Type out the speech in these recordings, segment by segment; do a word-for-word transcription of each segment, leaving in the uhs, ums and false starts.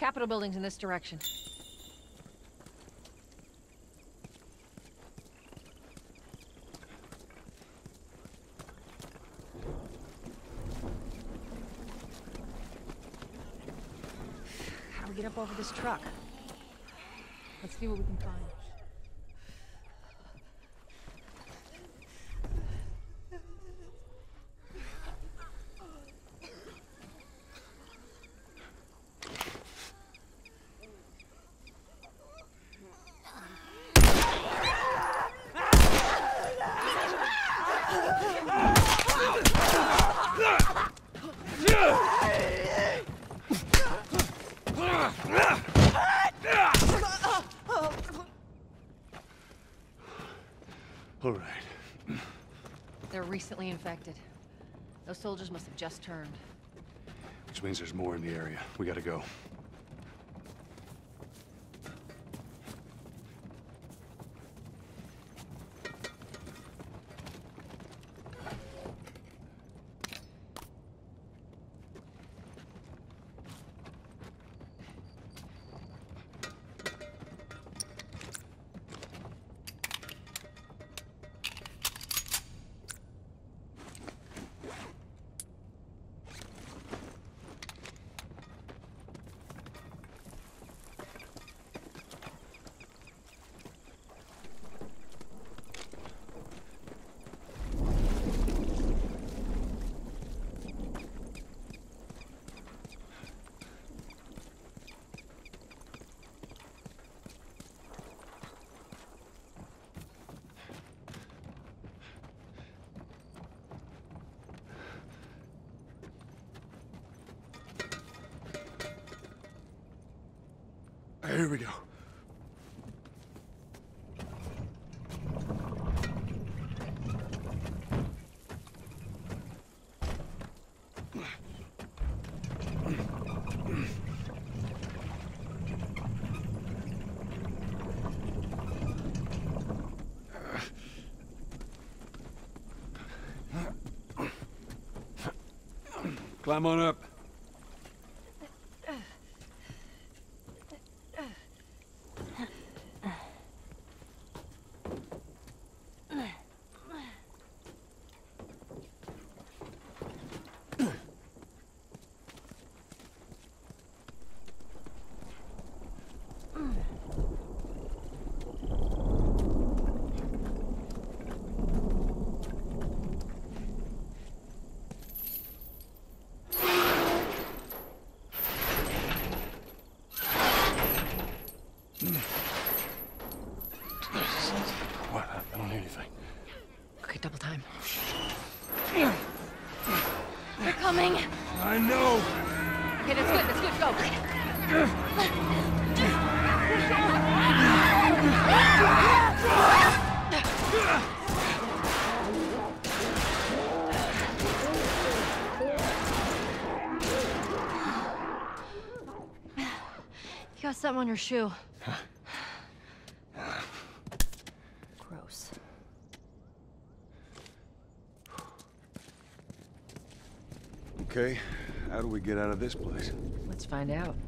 Capitol building's in this direction. How do we get up over this truck? Let's see what we can find. All right. They're recently infected. Those soldiers must have just turned. Which means there's more in the area. We gotta go. Here we go. Climb on up. What? I don't hear anything. Okay, double time. They're coming. I know. Okay, that's good, that's good, go. You got something on your shoe. Gross. Okay, how do we get out of this place? Let's find out.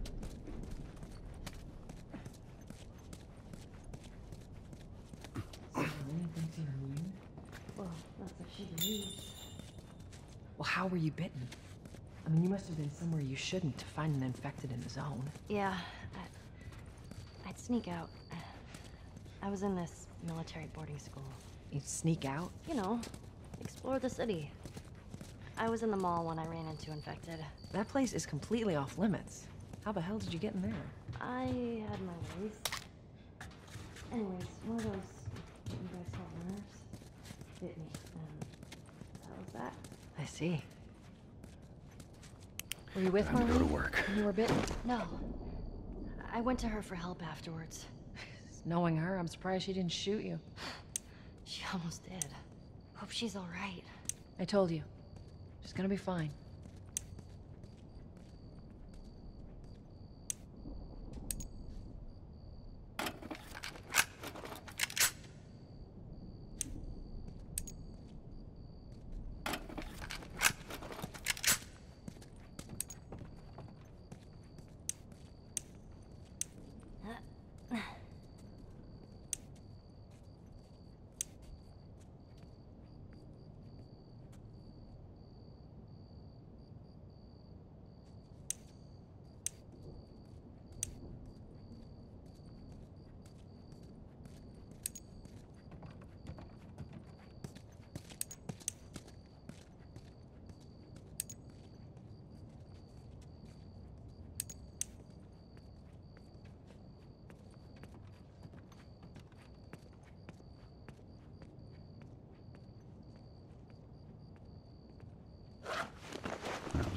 Well, that's what she believes. Well, how were you bitten? I mean, you must have been somewhere you shouldn't to find an infected in the zone. Yeah, I, I'd sneak out. I was in this military boarding school. You sneak out? You know, explore the city. I was in the mall when I ran into infected. That place is completely off limits. How the hell did you get in there? I had my ways. Anyways, one of those what you guys call nerves bit me, and that was that. I see. Were you with Time to Marlene go to work. when you were bitten? No. I went to her for help afterwards. Knowing her, I'm surprised she didn't shoot you. She almost did. Hope she's all right. I told you. She's gonna be fine.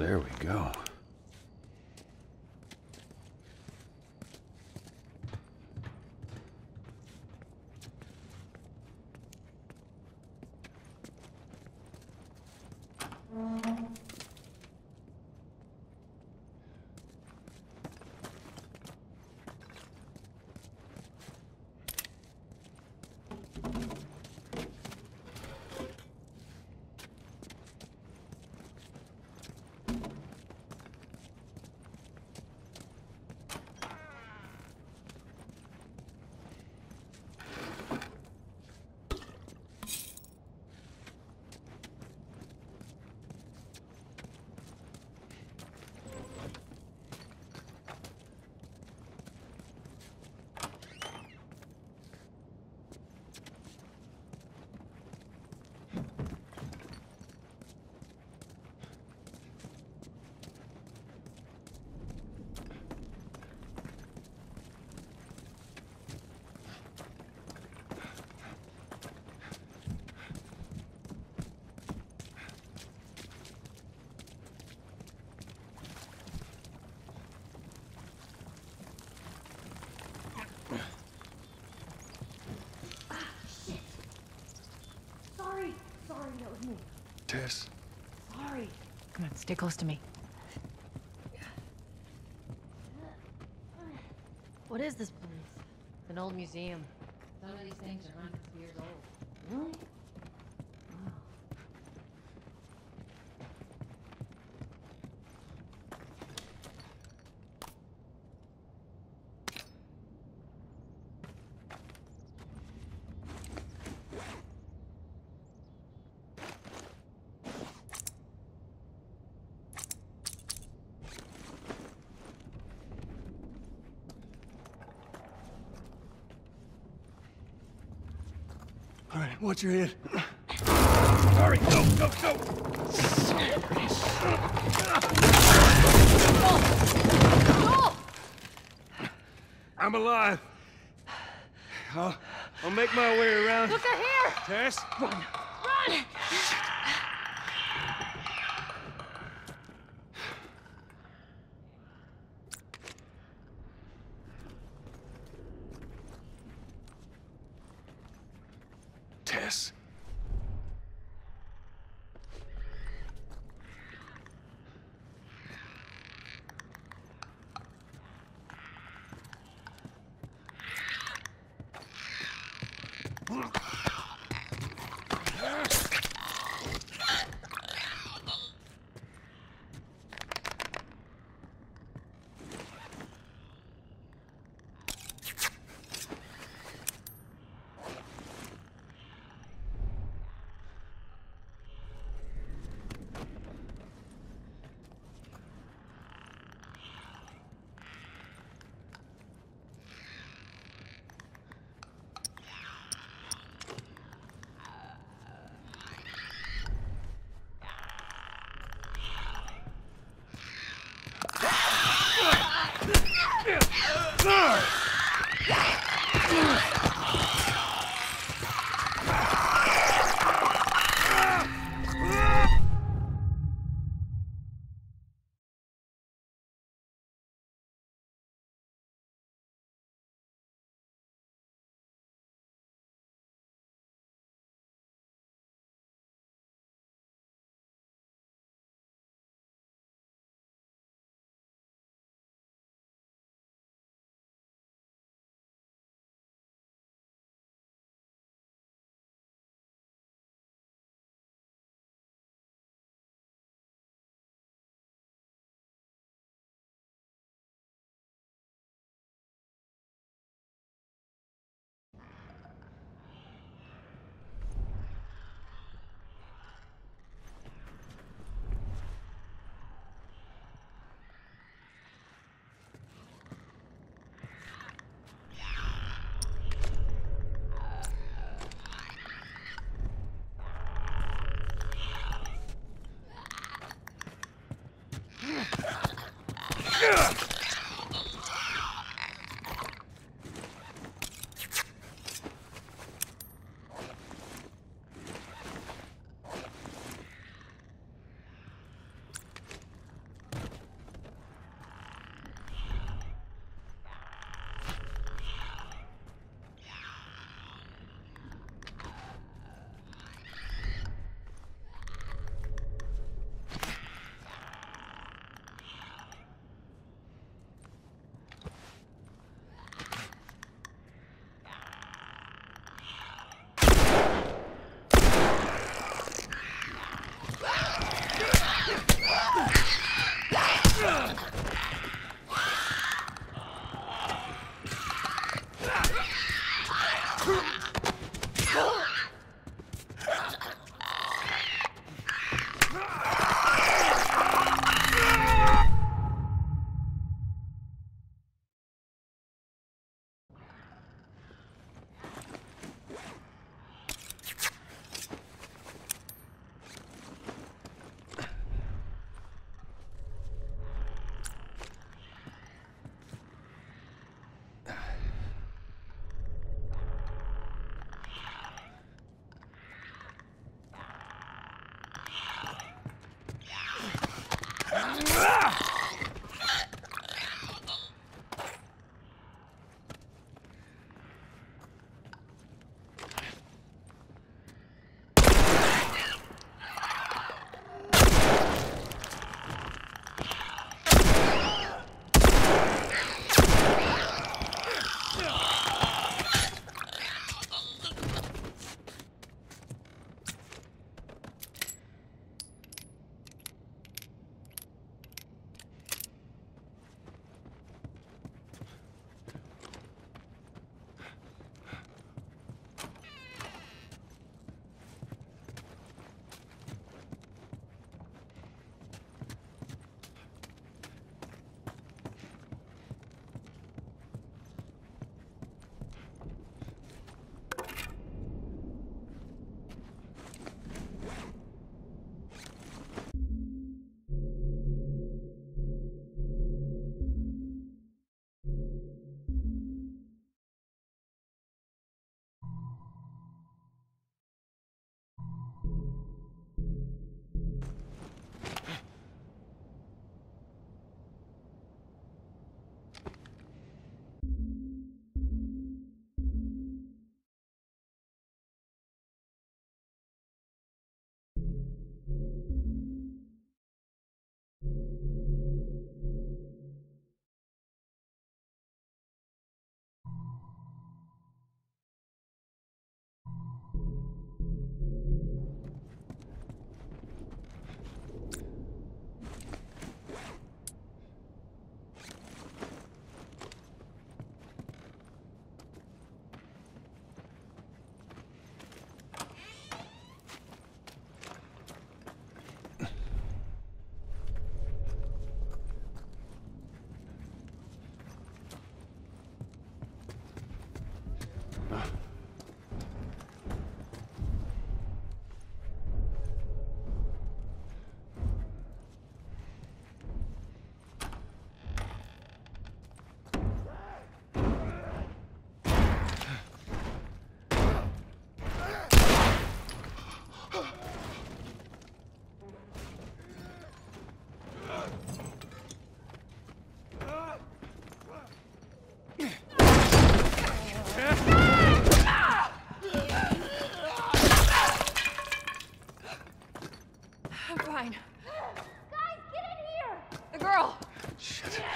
There we go. Sorry, sorry, that was me. Tess. Sorry. Come on, stay close to me. What is this place? It's an old museum. Some of these things are hundreds of years old. Really? Wow. All right, watch your head. Sorry, go, go, go! I'm alive. I'll, I'll make my way around. Look at here! Tess? Run! Run! Tess?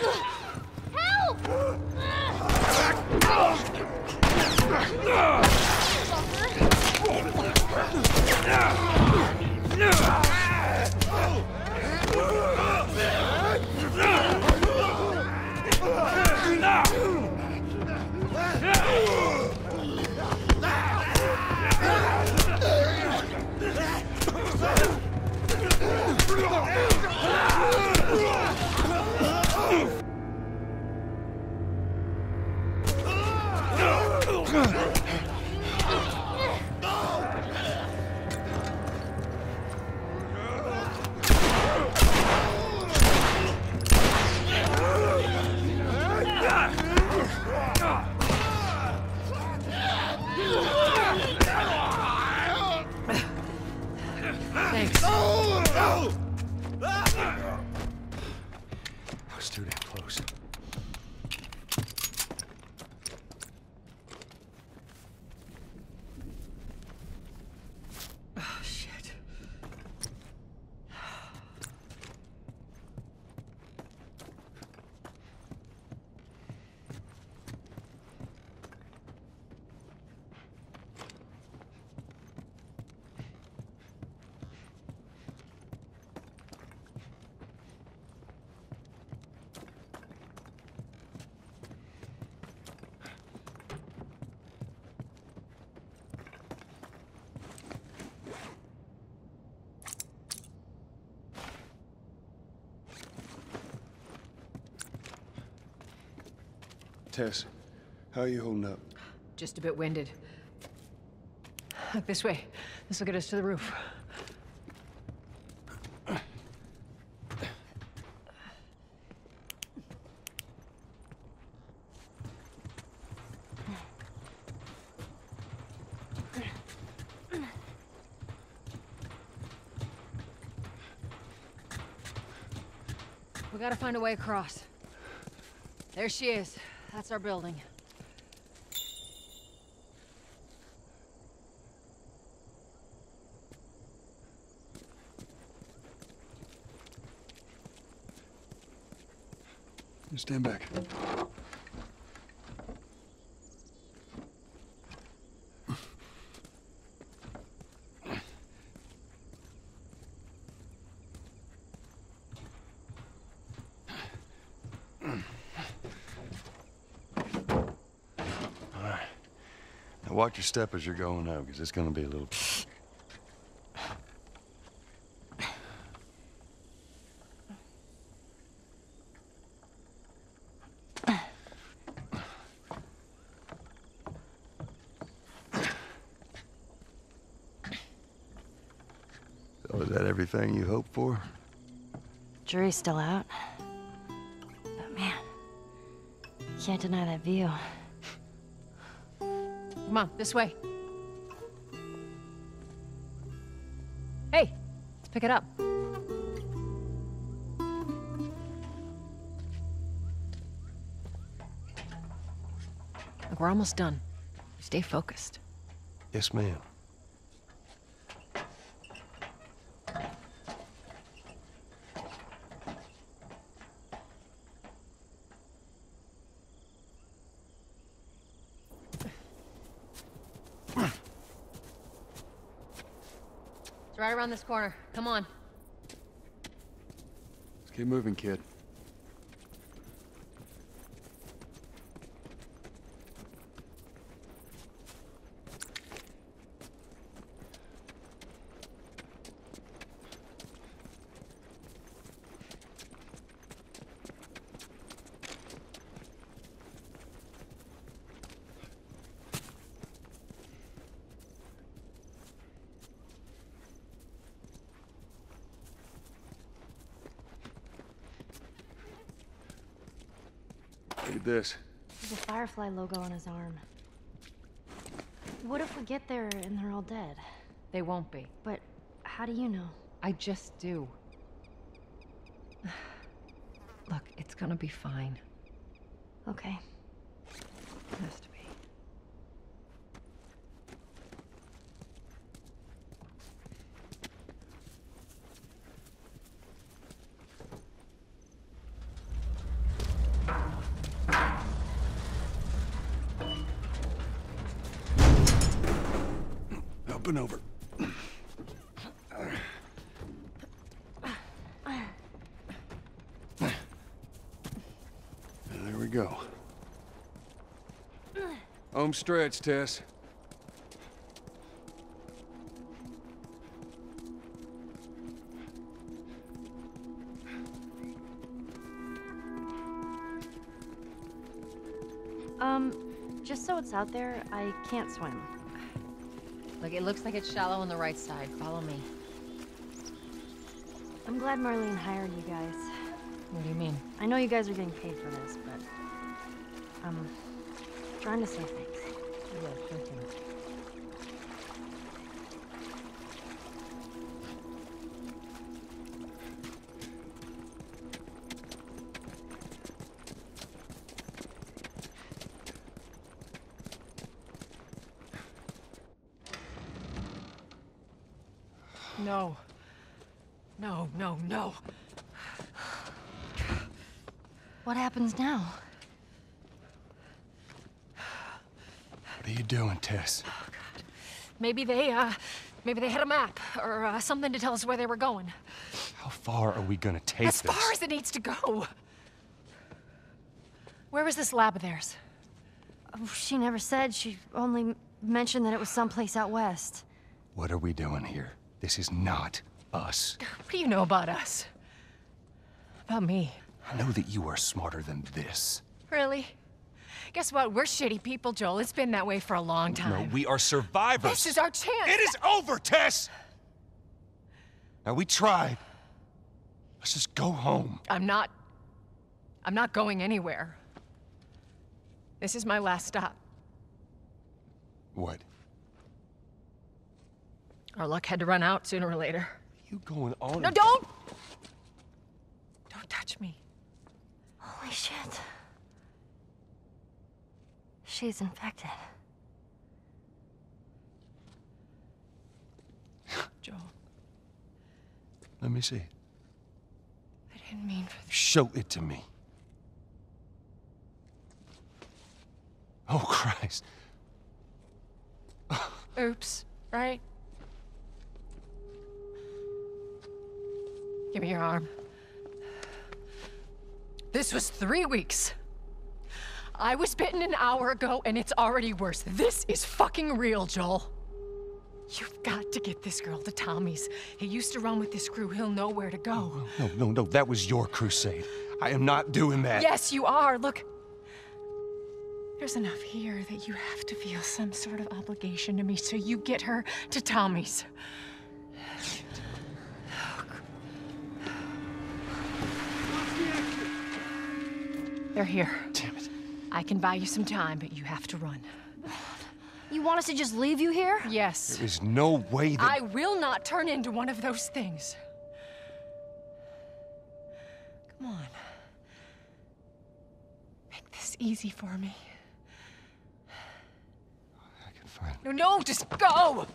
Thanks. I was too damn close. Oh, shit. Tess, how are you holding up? Just a bit winded. Look, this way. This will get us to the roof. We gotta find a way across. There she is. That's our building. Stand back. Watch your step as you're going out, because it's going to be a little... So is that everything you hoped for? Jury's still out. But man, can't deny that view. Come on, this way. Hey, let's pick it up. Look, we're almost done. Stay focused. Yes, ma'am. It's right around this corner. Come on. Let's keep moving, kid. Look at this. There's a Firefly logo on his arm. What if we get there and they're all dead? They won't be. But how do you know? I just do. Look, it's gonna be fine. Okay. It has to be. Up and over. There we go. Home stretch, Tess. Um, just so it's out there, I can't swim. Look, it looks like it's shallow on the right side. Follow me. I'm glad Marlene hired you guys. What do you mean? I know you guys are getting paid for this, but I'm trying to save things. Yeah, thank you. No. No, no, no. What happens now? What are you doing, Tess? Oh, God. Maybe they, uh, maybe they had a map or uh, something to tell us where they were going. How far are we gonna take As this? far as it needs to go. Where was this lab of theirs? Oh, she never said. She only m- mentioned that it was someplace out west. What are we doing here? This is not us. What do you know about us? About me? I know that you are smarter than this. Really? Guess what? We're shitty people, Joel. It's been that way for a long time. No, we are survivors. This is our chance. It is over, Tess! Now, we tried. Let's just go home. I'm not... I'm not going anywhere. This is my last stop. What? Our luck had to run out sooner or later. You going on? No, don't! Don't touch me. Holy shit. She's infected. Joel, Let me see. I didn't mean for this. Show it to me. Oh, Christ. Oops, right? Give me your arm. This was three weeks. I was bitten an hour ago, and it's already worse. This is fucking real, Joel. You've got to get this girl to Tommy's. He used to run with this crew. He'll know where to go. No, no, no. That was your crusade. I am not doing that. Yes, you are. Look. There's enough here that you have to feel some sort of obligation to me, so you get her to Tommy's. They're here. Damn it. I can buy you some time, but you have to run. You want us to just leave you here? Yes. There is no way that... I will not turn into one of those things. Come on. Make this easy for me. I can find... No, no, just go!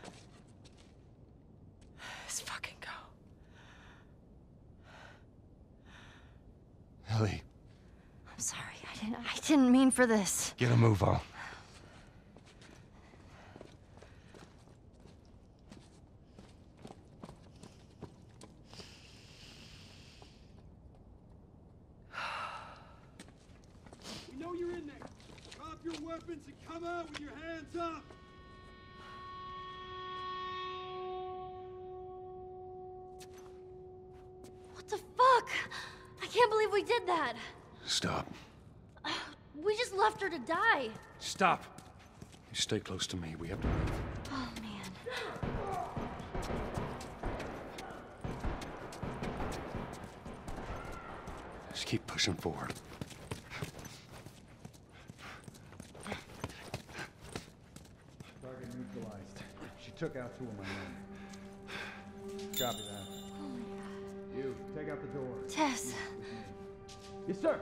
Just fucking go. Ellie, I'm sorry. I didn't I didn't mean for this. get a move on. We know you're in there. Drop your weapons and come out with your hands up. What the fuck? I can't believe we did that. Stop. We just left her to die. Stop. You stay close to me. We have to move. Oh, man. Just keep pushing forward. Target neutralized. She took out two of my men. Copy that. You, take out the door. Tess. Yes, sir.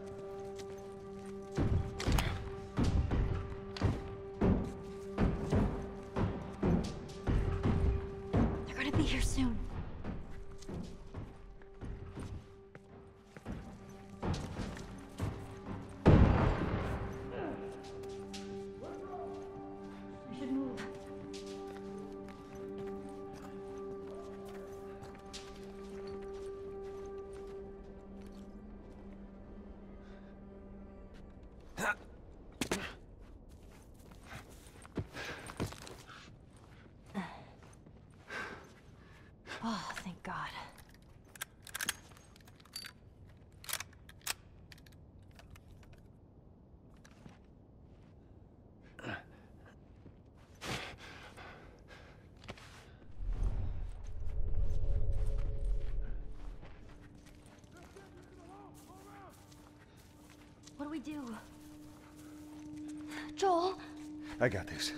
They're gonna be here soon. We should move. What do we do? Joel? I got this.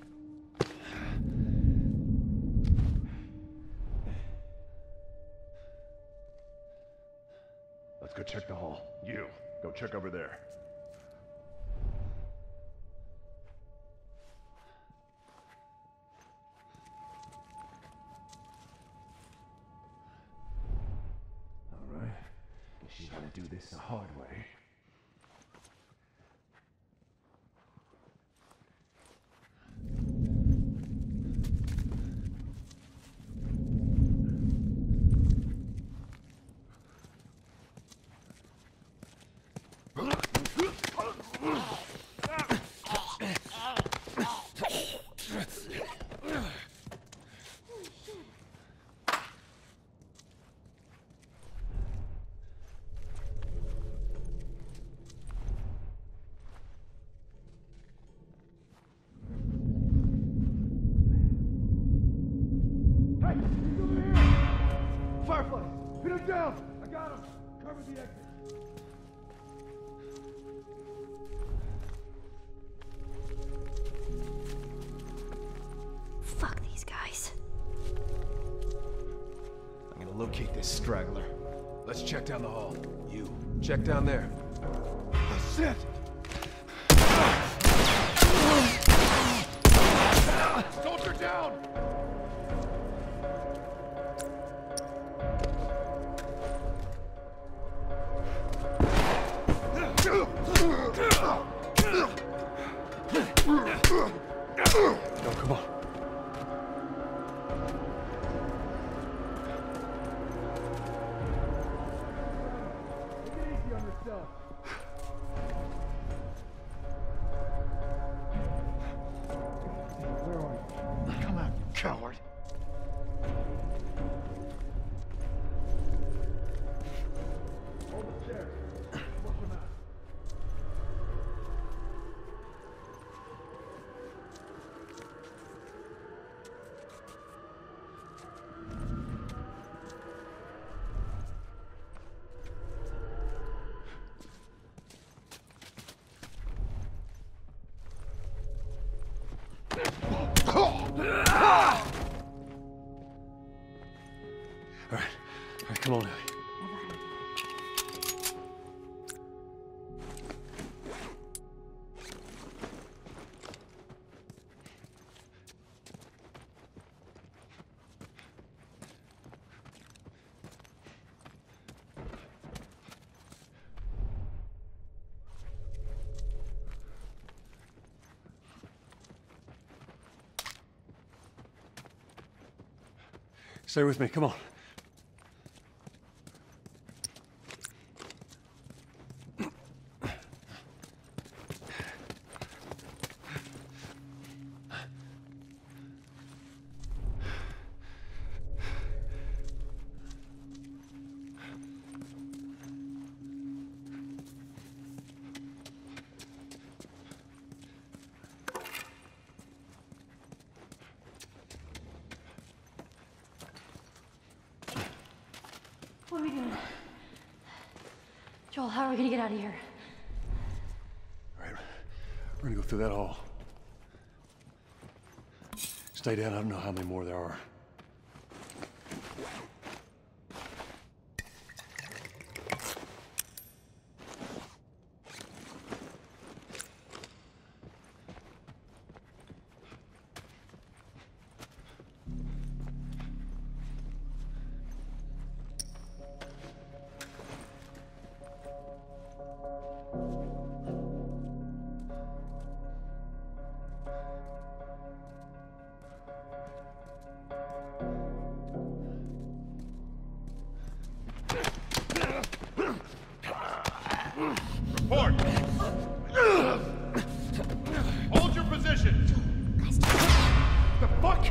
Let's go check the hall. You, go check over there. All right. Guess she's gonna do this the hard way. Firefly! Pin him down! I got him! Cover the exit! Fuck these guys. I'm gonna locate this straggler. Let's check down the hall. You, check down there. That's it! Soldier down! No, come on. Take it easy on yourself. Where are you? Come out, you coward. Hold the chair. Push him out. All right, all right, come on, Ellie. Stay with me, come on. What are we doing? Joel, how are we gonna get out of here? All right, we're gonna go through that hall. Stay down, I don't know how many more there are. Report! Hold your position! The fuck?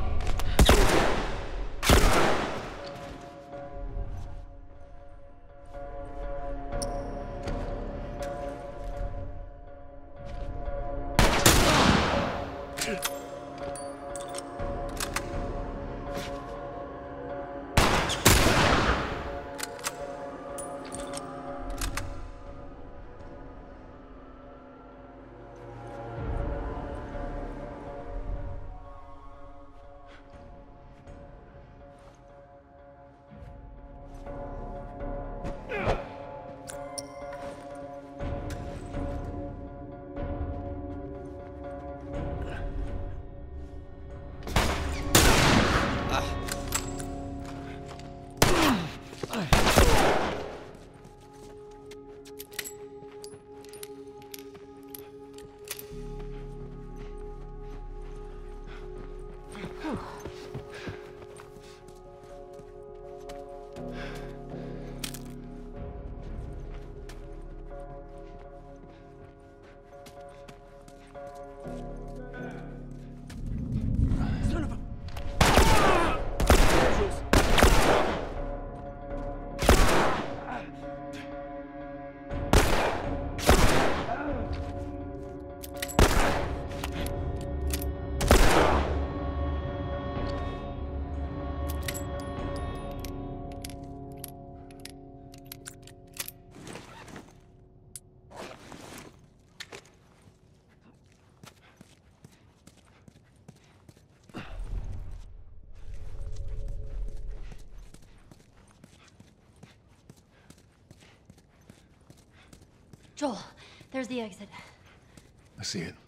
Joel, there's the exit. I see it.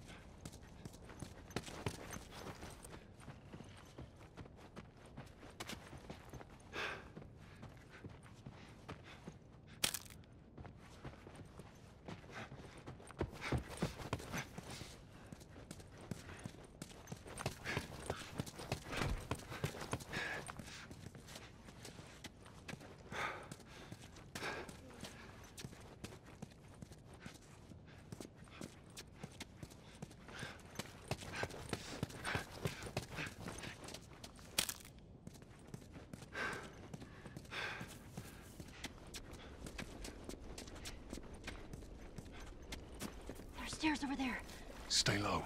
There's stairs over there. Stay low.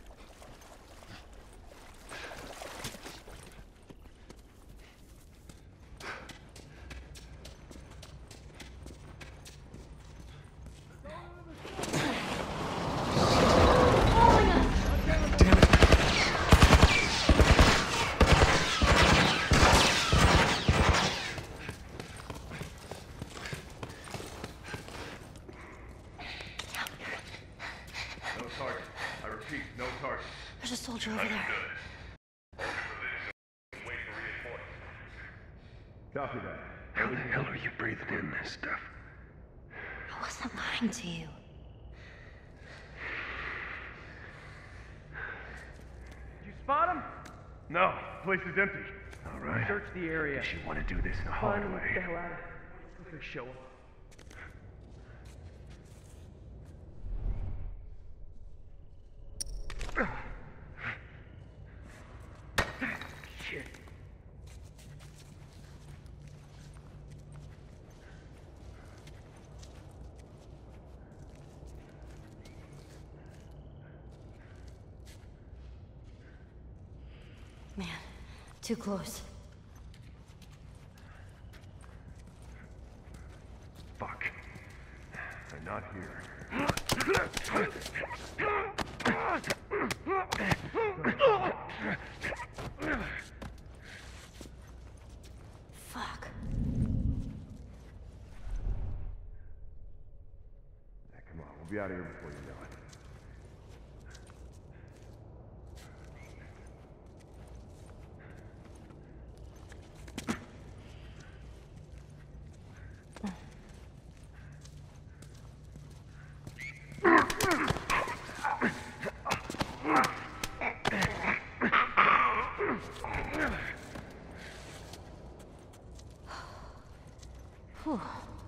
No target. I repeat, no target. There's a soldier over there. Wait for reinforcements. Copy that. How the hell are you breathing in this stuff? I wasn't lying to you. Did you spot him? No, place is empty. All right. Search the area. Guess you want to do this in a Fine, hallway. get the hell out of here. Look at show up. Shit. Man, too close. Fuck. They're not here. Fuck. Yeah, come on, we'll be out of here before you know it. Whew.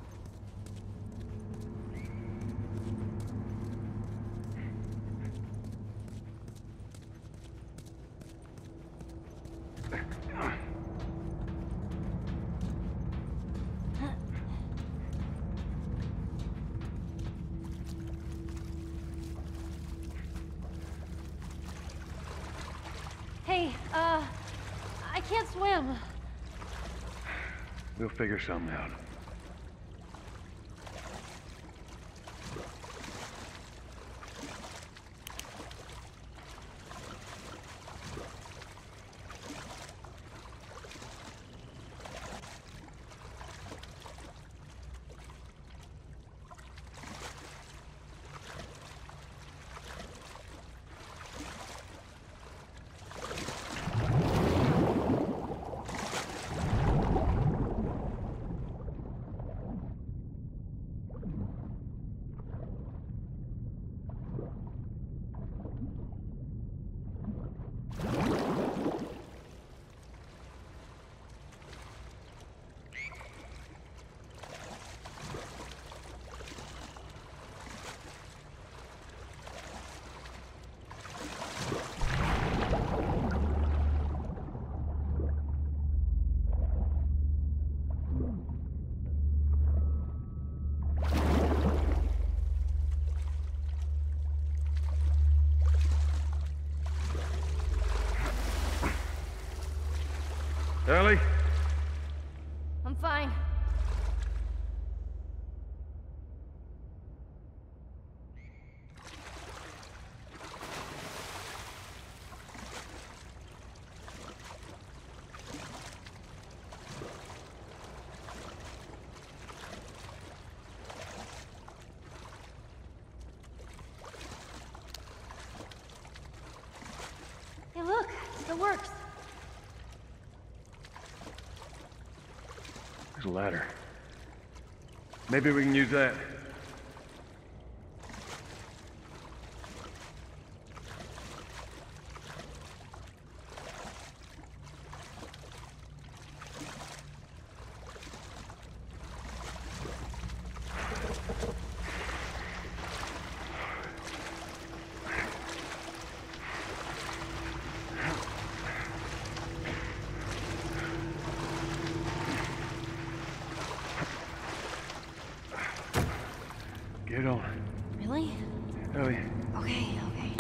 Hey, uh, I can't swim. We'll figure something out. Ellie? I'm fine. Hey, look, it still works. There's a ladder. Maybe we can use that. Get on. Really? Ellie. Okay, okay.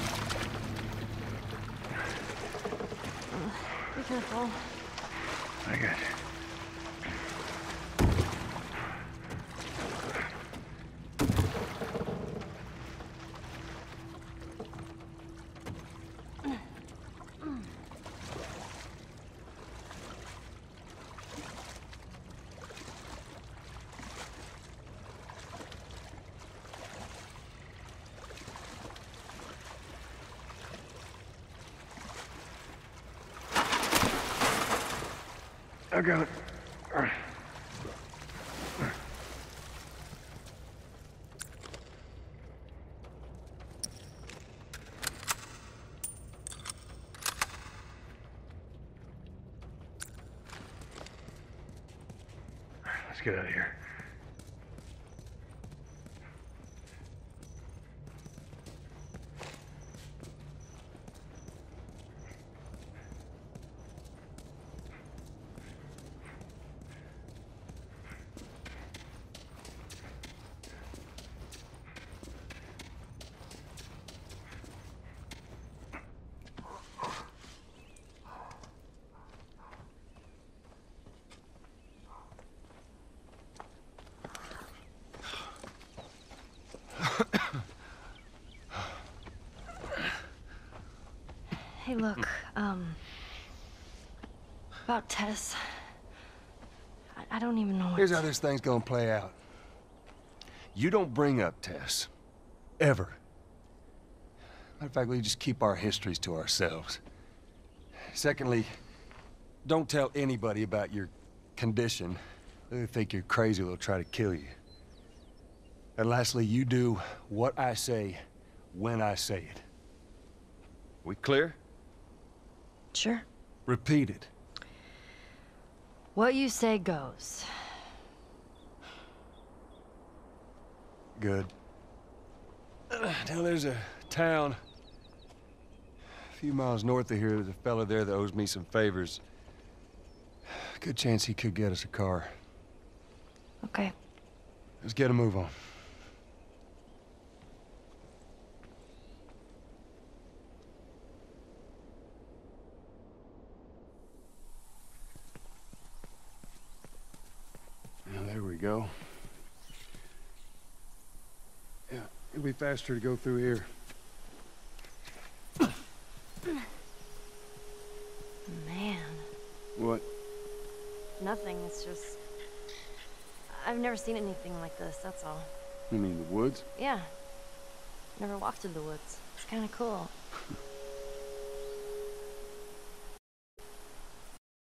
Uh, be careful. I got you. I got it. All right. Let's get out of here. Hey, look, um... about Tess. I, I don't even know what Here's to... how this thing's gonna play out. You don't bring up Tess. Ever. Matter of fact, we just keep our histories to ourselves. Secondly, don't tell anybody about your condition. They think you're crazy, they'll try to kill you. And lastly, you do what I say, when I say it. We clear? Sure. Repeat it. What you say goes. Good. Uh, now there's a town a few miles north of here. There's a fella there that owes me some favors. Good chance he could get us a car. Okay. Let's get a move on. Now there we go. Yeah, it'll be faster to go through here. Man. What? Nothing, it's just... I've never seen anything like this, that's all. You mean the woods? Yeah. Never walked through the woods. It's kinda cool.